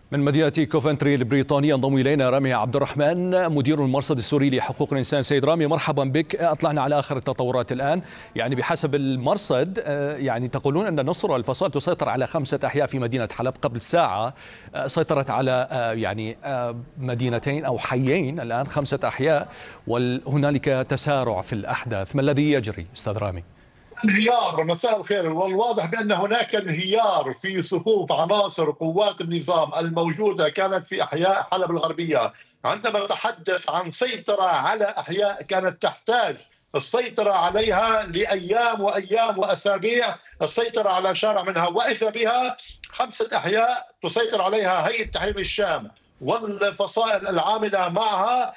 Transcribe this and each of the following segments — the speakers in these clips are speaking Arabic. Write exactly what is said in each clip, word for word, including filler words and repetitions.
من مدينة كوفنتري البريطانية انضم إلينا رامي عبد الرحمن مدير المرصد السوري لحقوق الإنسان. سيد رامي مرحبا بك. أطلعنا على آخر التطورات الآن. يعني بحسب المرصد يعني تقولون أن نصر الفصائل تسيطر على خمسة أحياء في مدينة حلب. قبل ساعة سيطرت على يعني مدينتين أو حيين، الآن خمسة أحياء، وهنالك تسارع في الأحداث. ما الذي يجري أستاذ رامي؟ انهيار. مساء الخير. والواضح بأن هناك انهيار في صفوف عناصر قوات النظام الموجودة كانت في أحياء حلب الغربية. عندما نتحدث عن سيطرة على أحياء كانت تحتاج السيطرة عليها لأيام وأيام وأسابيع، السيطرة على شارع منها، وإذا بها خمسة أحياء تسيطر عليها هيئة تحرير الشام والفصائل العاملة معها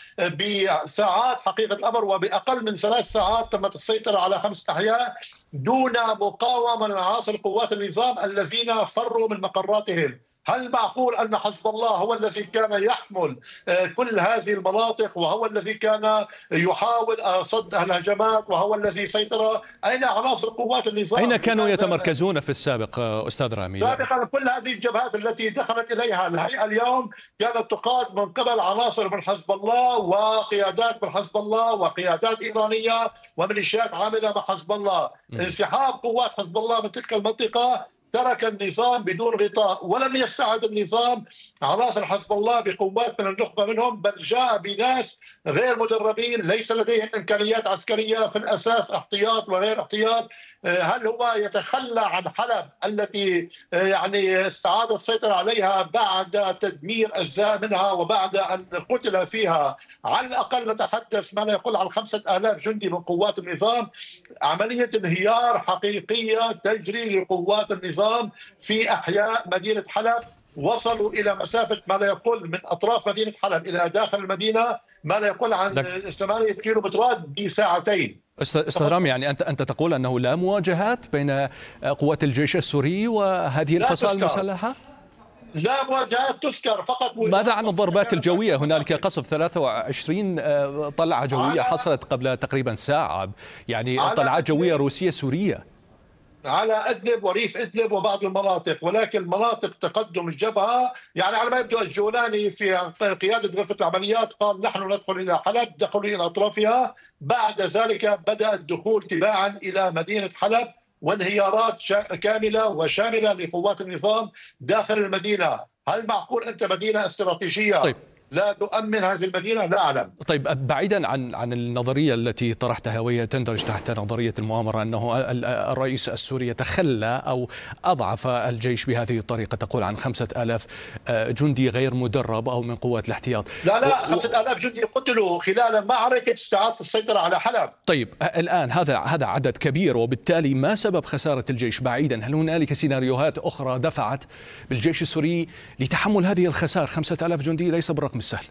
بساعات حقيقة الأمر، وبأقل من ثلاث ساعات تمت السيطرة على خمسة أحياء دون مقاومة من عناصر قوات النظام الذين فروا من مقراتهم. هل معقول أن حزب الله هو الذي كان يحمل كل هذه المناطق وهو الذي كان يحاول صد الهجمات وهو الذي سيطر؟ أين عناصر قوات النظام؟ أين كانوا يتمركزون في السابق أستاذ رامي؟ سابقا كل هذه الجبهات التي دخلت إليها الهيئة اليوم كانت تقاد من قبل عناصر من حزب الله وقيادات من حزب الله وقيادات إيرانية وميليشيات عاملة مع حزب الله. انسحاب قوات حزب الله من تلك المنطقة ترك النظام بدون غطاء، ولم يستعد النظام عناصر حزب الله بقوات من النخبة منهم، بل جاء بناس غير مدربين ليس لديهم إمكانيات عسكرية، في الأساس احتياط وغير احتياط. هل هو يتخلى عن حلب التي يعني استعاد السيطرة عليها بعد تدمير أجزاء منها وبعد أن قتل فيها على الأقل نتحدث ما لا يقل عن خمسة آلاف جندي من قوات النظام؟ عملية انهيار حقيقية تجري لقوات النظام في أحياء مدينة حلب. وصلوا إلى مسافة ما لا يقل من أطراف مدينة حلب إلى داخل المدينة ما لا يقل عن ثمانية كيلومترات بساعتين. أستاذ رامي، يعني أنت أنت تقول أنه لا مواجهات بين قوات الجيش السوري وهذه الفصائل المسلحة؟ لا مواجهات تذكر، فقط ماذا عن الضربات الجوية؟ هنالك قصف ثلاثة وعشرين طلعة جوية حصلت قبل تقريبا ساعة، يعني طلعات جوية روسية سورية على ادلب وريف ادلب وبعض المناطق، ولكن مناطق تقدم الجبهه يعني على ما يبدو الجولاني في قياده غرفه العمليات قال نحن ندخل الى حلب، دخلوا الى اطرافها، بعد ذلك بدا الدخول تباعا الى مدينه حلب وانهيارات كامله وشامله لقوات النظام داخل المدينه. هل معقول انت مدينه استراتيجيه طيب لا تؤمن هذه المدينة؟ لا أعلم. طيب بعيدا عن عن النظرية التي طرحتها وهي تندرج تحت نظرية المؤامرة أنه الرئيس السوري يتخلى أو أضعف الجيش بهذه الطريقة، تقول عن خمسة آلاف جندي غير مدرب أو من قوات الاحتياط. لا لا و... خمسة آلاف جندي قتلوا خلال معركة استعادة السيطرة على حلب. طيب الآن هذا هذا عدد كبير، وبالتالي ما سبب خسارة الجيش بعيدا؟ هل هنالك سيناريوهات أخرى دفعت بالجيش السوري لتحمل هذه الخسائر؟ خمسة آلاف جندي ليس بالرقم السهل.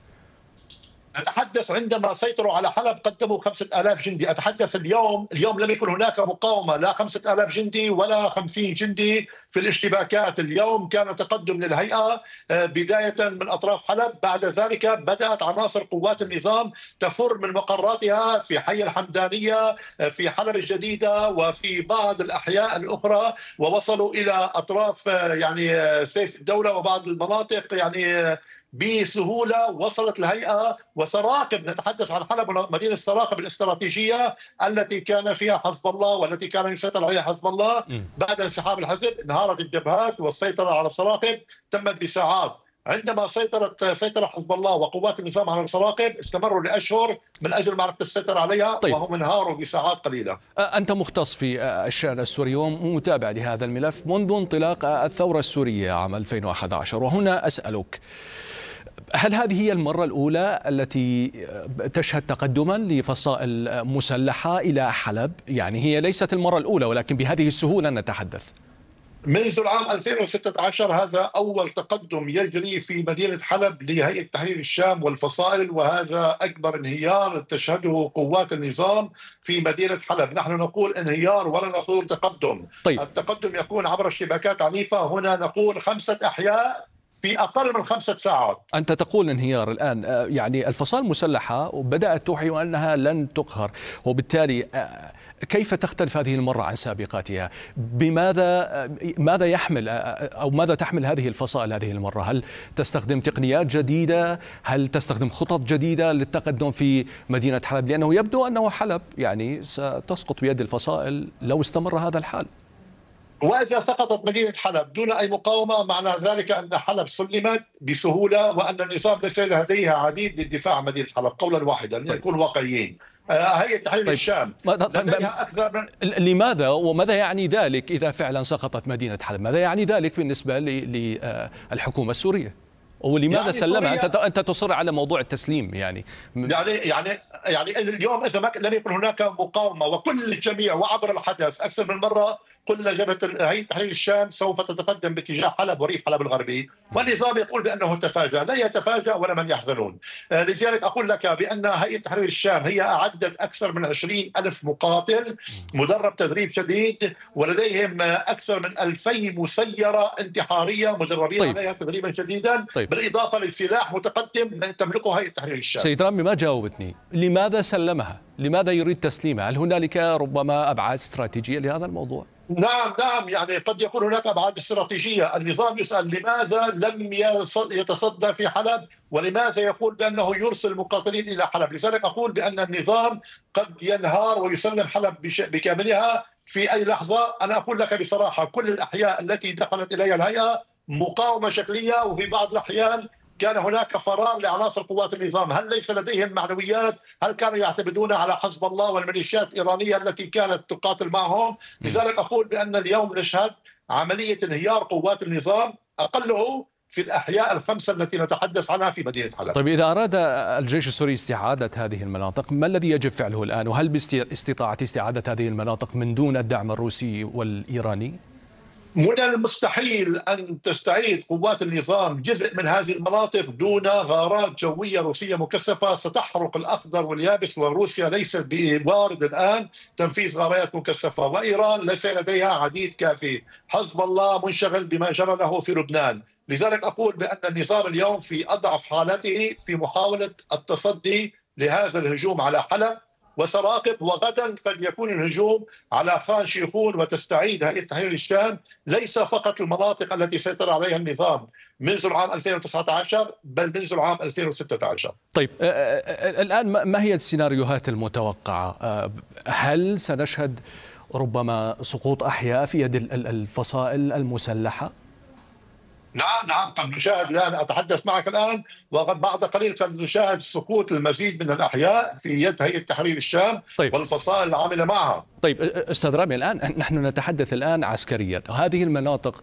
أتحدث عندما سيطروا على حلب قدموا خمسة آلاف جندي. أتحدث اليوم اليوم لم يكن هناك مقاومة، لا خمسة آلاف جندي ولا خمسين جندي في الاشتباكات. اليوم كان تقدم للهيئة بداية من أطراف حلب، بعد ذلك بدأت عناصر قوات النظام تفر من مقراتها في حي الحمدانية في حلب الجديدة وفي بعض الأحياء الأخرى، ووصلوا إلى أطراف يعني سيف الدولة وبعض المناطق يعني بسهولة. وصلت الهيئة وسراقب، نتحدث عن حلب مدينة السراقب الاستراتيجية التي كان فيها حزب الله والتي كان يسيطر عليها حزب الله. بعد انسحاب الحزب انهارت الجبهات والسيطرة على السراقب تمت بساعات. عندما سيطرت سيطر حزب الله وقوات النظام على السراقب استمروا لأشهر من أجل معركة السيطرة عليها. طيب. وهم انهاروا بساعات قليلة. أنت مختص في الشأن السوري ومتابع لهذا الملف منذ انطلاق الثورة السورية عام ألفين وأحد عشر، وهنا أسألك، هل هذه هي المرة الأولى التي تشهد تقدما لفصائل مسلحة إلى حلب؟ يعني هي ليست المرة الأولى، ولكن بهذه السهولة نتحدث. منذ العام ألفين وستة عشر هذا أول تقدم يجري في مدينة حلب لهيئة تحرير الشام والفصائل، وهذا أكبر انهيار تشهده قوات النظام في مدينة حلب. نحن نقول انهيار ولا نقول تقدم. طيب. التقدم يكون عبر اشتباكات عنيفة، هنا نقول خمسة أحياء في أقل من خمسة ساعات. أنت تقول انهيار الآن، يعني الفصائل المسلحة بدأت توحي أنها لن تقهر، وبالتالي كيف تختلف هذه المرة عن سابقاتها؟ بماذا ماذا يحمل أو ماذا تحمل هذه الفصائل هذه المرة؟ هل تستخدم تقنيات جديدة؟ هل تستخدم خطط جديدة للتقدم في مدينة حلب؟ لأنه يبدو أنه حلب يعني ستسقط بيد الفصائل لو استمر هذا الحال. وإذا سقطت مدينة حلب دون أي مقاومة معنى ذلك أن حلب سلمت بسهولة، وأن النظام ليس لديها عديد للدفاع عن مدينة حلب. قولا واحدا نكون واقعيين. هيئة تحرير طيب. الشام لديها أكثر من... لماذا وماذا يعني ذلك إذا فعلا سقطت مدينة حلب؟ ماذا يعني ذلك بالنسبة للحكومة السورية؟ ولماذا يعني سلمها؟ انت انت تصر على موضوع التسليم يعني يعني يعني يعني اليوم اذا ما لم يكن هناك مقاومه وكل الجميع وعبر الحدث اكثر من مره قلنا جبهه هيئه تحرير الشام سوف تتقدم باتجاه حلب وريف حلب الغربي، والنظام يقول بانه تفاجأ. لا يتفاجأ ولا من يحزنون. لذلك اقول لك بان هيئه تحرير الشام هي اعدت اكثر من عشرين ألف مقاتل مدرب تدريب شديد، ولديهم اكثر من ألفي مسيره انتحاريه مدربين طيب. عليها تدريبا شديدا طيب. بالإضافة لسلاح متقدم تملكه هيئة تحرير الشام. سيد رامي ما جاوبتني، لماذا سلمها؟ لماذا يريد تسليمها؟ هل هنالك ربما أبعاد استراتيجية لهذا الموضوع؟ نعم نعم يعني قد يكون هناك أبعاد استراتيجية. النظام يسأل لماذا لم يتصدى في حلب، ولماذا يقول بأنه يرسل مقاتلين إلى حلب. لذلك أقول بأن النظام قد ينهار ويسلم حلب بكاملها في أي لحظة. أنا أقول لك بصراحة كل الأحياء التي دخلت إليها الهيئة مقاومة شكلية، وفي بعض الأحيان كان هناك فرار لعناصر قوات النظام. هل ليس لديهم معنويات؟ هل كانوا يعتمدون على حزب الله والميليشيات الإيرانية التي كانت تقاتل معهم؟ لذلك أقول بأن اليوم نشهد عملية انهيار قوات النظام أقله في الأحياء الخمسة التي نتحدث عنها في مدينة حلب. طيب إذا أراد الجيش السوري استعادة هذه المناطق ما الذي يجب فعله الآن؟ وهل باستطاعة استعادة هذه المناطق من دون الدعم الروسي والإيراني؟ من المستحيل أن تستعيد قوات النظام جزء من هذه المناطق دون غارات جوية روسية مكثفة ستحرق الأخضر واليابس، وروسيا ليست بوارد الآن تنفيذ غارات مكثفة، وإيران ليس لديها عديد كافي، حزب الله منشغل بما جرى له في لبنان. لذلك أقول بأن النظام اليوم في أضعف حالته في محاولة التصدي لهذا الهجوم على حلب، وسراقب، وغدا قد يكون الهجوم على خان شيخون وتستعيد هيئة تحرير الشام ليس فقط المناطق التي سيطر عليها النظام منذ العام ألفين وتسعة عشر بل منذ العام ألفين وستة عشر. طيب الآن ما هي السيناريوهات المتوقعة؟ هل سنشهد ربما سقوط أحياء في يد الفصائل المسلحة؟ نعم نعم قد نشاهد الآن، أتحدث معك الآن وبعد قليل قد نشاهد سقوط المزيد من الأحياء في يد هيئة تحرير الشام طيب. والفصائل العاملة معها. طيب أستاذ رامي الآن نحن نتحدث الآن عسكريا، هذه المناطق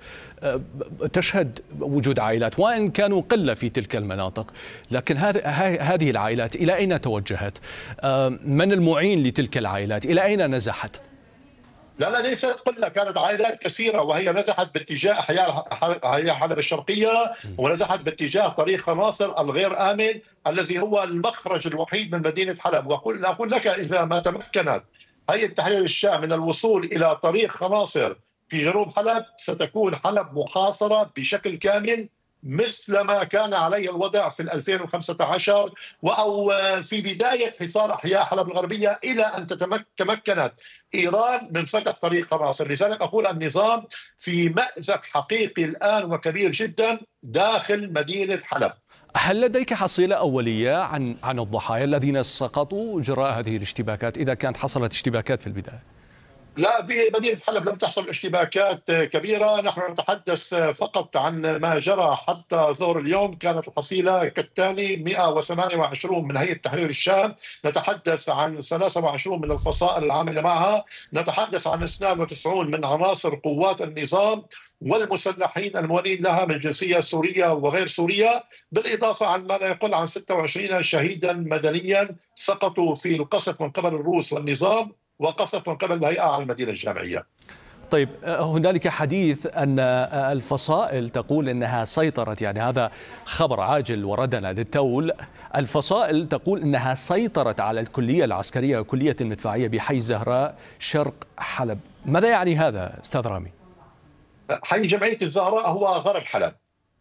تشهد وجود عائلات وإن كانوا قلة في تلك المناطق، لكن هذه العائلات إلى أين توجهت؟ من المعين لتلك العائلات؟ إلى أين نزحت؟ لا لا ليست قلة، كانت عائلات كثيرة وهي نزحت باتجاه أحياء حلب الشرقية ونزحت باتجاه طريق خناصر الغير آمن الذي هو المخرج الوحيد من مدينة حلب. وأقول أقول لك إذا ما تمكنت هيئة تحرير الشام من الوصول إلى طريق خناصر في جنوب حلب ستكون حلب محاصرة بشكل كامل مثل ما كان عليه الوضع في ألفين وخمسة عشر أو في بداية حصار أحياء حلب الغربية إلى أن تمكنت إيران من فتح طريق خناصر. لذلك أقول النظام في مأزق حقيقي الآن وكبير جدا داخل مدينة حلب. هل لديك حصيلة أولية عن عن الضحايا الذين سقطوا جراء هذه الاشتباكات إذا كانت حصلت اشتباكات في البداية؟ لا، في مدينة حلب لم تحصل اشتباكات كبيرة، نحن نتحدث فقط عن ما جرى حتى ظهر اليوم. كانت الحصيلة كالتالي: مئة وثمانية وعشرين من هيئة تحرير الشام، نتحدث عن ثلاثة وعشرين من الفصائل العاملة معها، نتحدث عن اثنين وتسعين من عناصر قوات النظام والمسلحين الموالين لها من جنسية سورية وغير سورية، بالإضافة عن ما لا يقل عن ستة وعشرين شهيدا مدنيا سقطوا في القصف من قبل الروس والنظام وقصف من قبل الهيئة على المدينة الجامعية. طيب هنالك حديث أن الفصائل تقول أنها سيطرت، يعني هذا خبر عاجل وردنا للتول، الفصائل تقول أنها سيطرت على الكلية العسكرية وكلية المدفعية بحي زهراء شرق حلب. ماذا يعني هذا أستاذ رامي؟ حي جمعية الزهراء هو غرب حلب،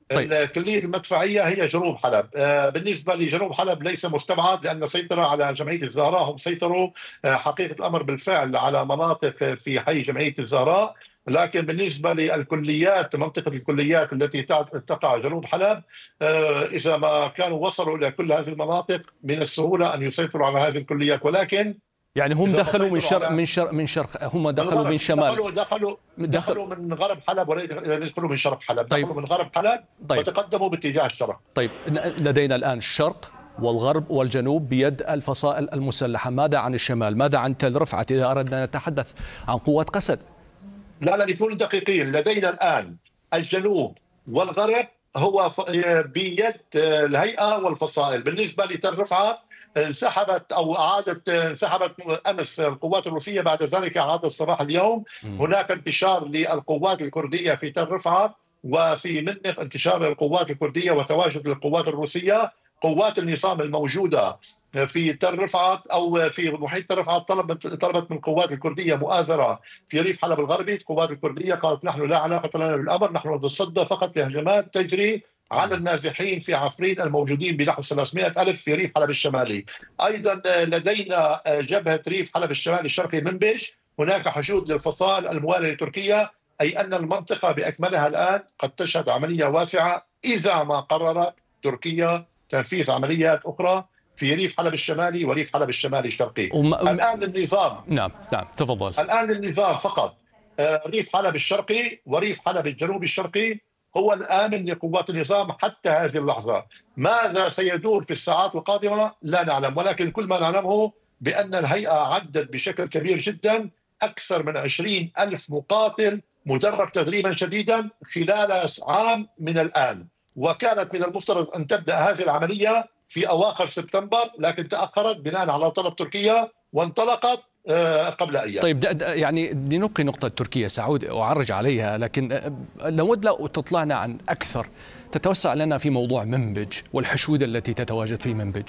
طيب. كلية المدفعية هي جنوب حلب. بالنسبة لجنوب حلب ليس مستبعد، لأن سيطرة على جمعية الزهراء، هم سيطروا حقيقة الأمر بالفعل على مناطق في حي جمعية الزهراء. لكن بالنسبة للكليات، منطقة الكليات التي تقع جنوب حلب، إذا ما كانوا وصلوا إلى كل هذه المناطق من السهولة أن يسيطروا على هذه الكليات. ولكن يعني هم دخلوا من شرق من شرق من شرق هم دخلوا من شمال، دخلوا دخلوا دخلوا من غرب حلب وليس يدخلوا من شرق حلب. طيب. دخلوا من غرب حلب طيب. وتقدموا باتجاه الشرق. طيب، لدينا الآن الشرق والغرب والجنوب بيد الفصائل المسلحة، ماذا عن الشمال؟ ماذا عن تل رفعت إذا أردنا نتحدث عن قوات قسد؟ لا لا نكون دقيقين، لدينا الآن الجنوب والغرب هو بيد الهيئة والفصائل. بالنسبة لتل رفعت انسحبت أو أعادت انسحبت أمس القوات الروسية، بعد ذلك أعادت صباح اليوم. م. هناك انتشار للقوات الكردية في تل رفعت، وفي منف انتشار القوات الكردية وتواجد القوات الروسية. قوات النظام الموجودة في تل رفعت أو في محيط تل رفعت طلبت طلبت من القوات الكردية مؤازرة في ريف حلب الغربي. القوات الكردية قالت نحن لا علاقة لنا بالأمر، نحن نتصدى فقط لهجمات تجري على النازحين في عفرين الموجودين بنحو ثلاثمائة ألف في ريف حلب الشمالي. أيضا لدينا جبهة ريف حلب الشمالي الشرقي منبج، هناك حشود للفصائل الموالية لتركيا، أي أن المنطقة بأكملها الآن قد تشهد عملية واسعة إذا ما قررت تركيا تنفيذ عمليات أخرى في ريف حلب الشمالي وريف حلب الشمالي الشرقي. أم... الآن النظام نعم نعم تفضل. الآن النظام فقط ريف حلب الشرقي وريف حلب الجنوبي الشرقي هو الآمن لقوات النظام حتى هذه اللحظة. ماذا سيدور في الساعات القادمة لا نعلم، ولكن كل ما نعلمه بأن الهيئة عدت بشكل كبير جدا أكثر من عشرين ألف مقاتل مدرب تدريبا شديدا خلال عام من الآن، وكانت من المفترض أن تبدأ هذه العملية في أواخر سبتمبر، لكن تأخرت بناء على طلب تركيا وانطلقت قبل أيام. طيب يعني لنبقي نقطة تركيا سأعود وأعرج عليها، لكن لود لو تطلعنا عن أكثر، تتوسع لنا في موضوع منبج والحشود التي تتواجد في منبج.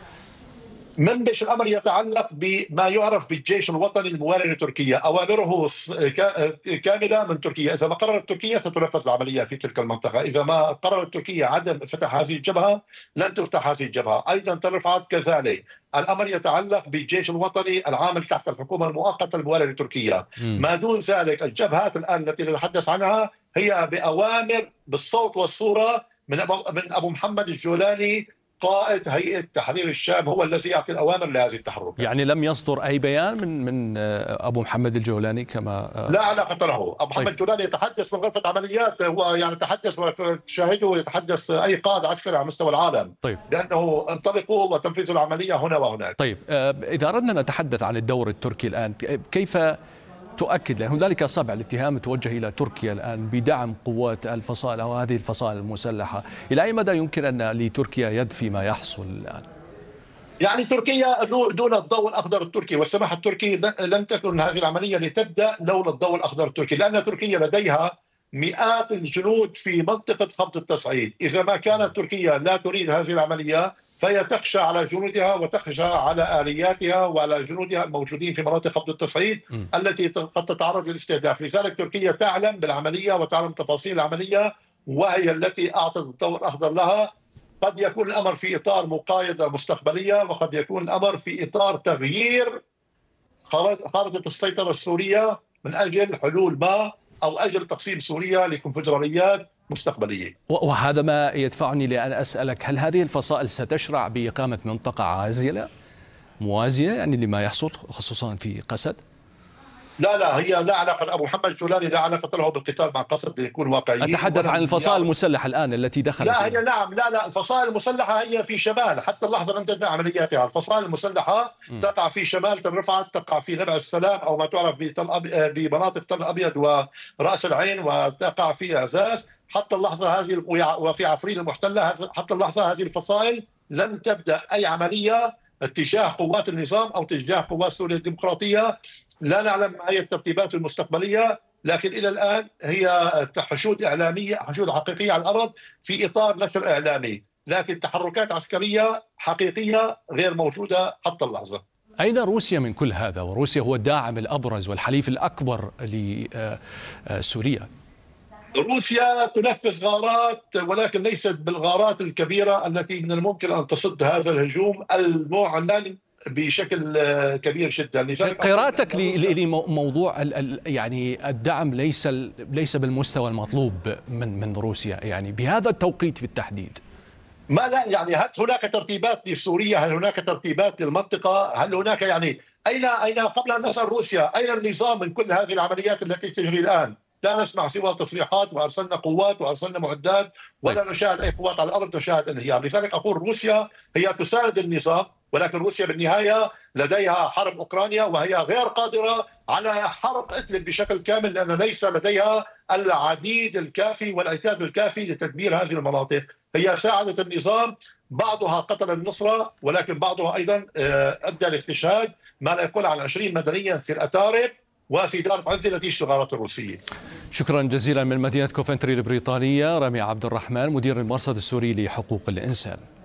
منبج الأمر يتعلق بما يعرف بالجيش الوطني الموالي لتركيا، أوامره كاملة من تركيا. إذا ما قررت تركيا ستنفذ العملية في تلك المنطقة، إذا ما قررت تركيا عدم فتح هذه الجبهة لن تفتح هذه الجبهة. أيضا تل رفعت كذلك. الأمر يتعلق بالجيش الوطني العامل تحت الحكومة المؤقتة الموالية لتركيا. م. ما دون ذلك الجبهات الآن التي نتحدث عنها هي بأوامر بالصوت والصورة من من أبو محمد الجولاني قائد هيئة تحرير الشام، هو الذي يعطي الأوامر لهذه التحركات. يعني لم يصدر أي بيان من من أبو محمد الجولاني كما لا علاقة له. أبو محمد الجولاني يتحدث من غرفة عمليات، هو يعني يتحدث وتشاهده يتحدث أي قائد عسكري على مستوى العالم. طيب. لأنه انطلقوا وتنفيذ العملية هنا وهناك. طيب إذا أردنا نتحدث عن الدور التركي الآن، كيف تؤكد، لأن هنالك أصابع الاتهام توجه إلى تركيا الآن بدعم قوات الفصائل أو هذه الفصائل المسلحة، إلى أي مدى يمكن أن لتركيا يد فيما يحصل الآن؟ يعني تركيا دون الضوء الأخضر التركي والسماح التركي لن تكن هذه العملية لتبدأ لولا الضوء الأخضر التركي، لأن تركيا لديها مئات الجنود في منطقة خفض التصعيد. إذا ما كانت تركيا لا تريد هذه العملية فهي تخشى على جنودها وتخشى على آلياتها وعلى جنودها الموجودين في مناطق خفض التصعيد م. التي قد تتعرض للاستهداف. لذلك تركيا تعلم بالعملية وتعلم تفاصيل العملية، وهي التي أعطت الضوء الأخضر لها. قد يكون الأمر في إطار مقايضة مستقبلية، وقد يكون الأمر في إطار تغيير خارطة السيطرة السورية من أجل حلول ما أو أجل تقسيم سوريا لكونفدراليات مستقبلية. وهذا ما يدفعني لأن أسألك، هل هذه الفصائل ستشرع بإقامة منطقة عازلة موازية يعني لما يحصل خصوصا في قسد؟ لا لا هي لا علاقة، أبو محمد الجولاني لا علاقة له بالقتال مع قسد لنكون واقعيين. أتحدث عن الفصائل المسلحة الآن التي دخلت. لا هي نعم لا لا الفصائل المسلحة هي في شمال، حتى اللحظة لم تبدأ عملياتها. الفصائل المسلحة م. تقع في شمال تل رفعت، تقع في نبع السلام أو ما تعرف بمناطق تل أبيض ورأس العين، وتقع في عزاز. حتى اللحظة هذه وفي عفرين المحتلة، حتى اللحظة هذه الفصائل لم تبدأ أي عملية اتجاه قوات النظام أو اتجاه قوات سوريا الديمقراطية. لا نعلم ما هي الترتيبات المستقبلية، لكن إلى الآن هي حشود إعلامية، حشود حقيقية على الأرض في إطار نشر إعلامي، لكن تحركات عسكرية حقيقية غير موجودة حتى اللحظة. أين روسيا من كل هذا؟ وروسيا هو الداعم الأبرز والحليف الأكبر لسوريا. روسيا تنفذ غارات، ولكن ليست بالغارات الكبيرة التي من الممكن أن تصد هذا الهجوم المعلن بشكل كبير جدا. قراءتك لموضوع يعني الدعم ليس ليس بالمستوى المطلوب من من روسيا يعني بهذا التوقيت بالتحديد؟ ما لا يعني هل هناك ترتيبات لسوريا؟ هل هناك ترتيبات للمنطقة؟ هل هناك يعني أين أين قبل أن نسأل روسيا أين النظام من كل هذه العمليات التي تجري الآن؟ لا نسمع سوى تصريحات وارسلنا قوات وارسلنا معدات ولا نشاهد اي قوات على الارض، نشاهد انهيار. لذلك اقول روسيا هي تساند النظام، ولكن روسيا بالنهايه لديها حرب اوكرانيا وهي غير قادره على حرق ادلب بشكل كامل، لان ليس لديها العديد الكافي والعتاد الكافي لتدمير هذه المناطق. هي ساعدت النظام، بعضها قتل النصره ولكن بعضها ايضا ادى لاستشهاد ما لا يقل عن عشرين مدنيا في الاتارب وفي دار بعزة نتيجة الغارات الروسية. شكرا جزيلا من مدينة كوفنتري البريطانية رامي عبد الرحمن مدير المرصد السوري لحقوق الإنسان.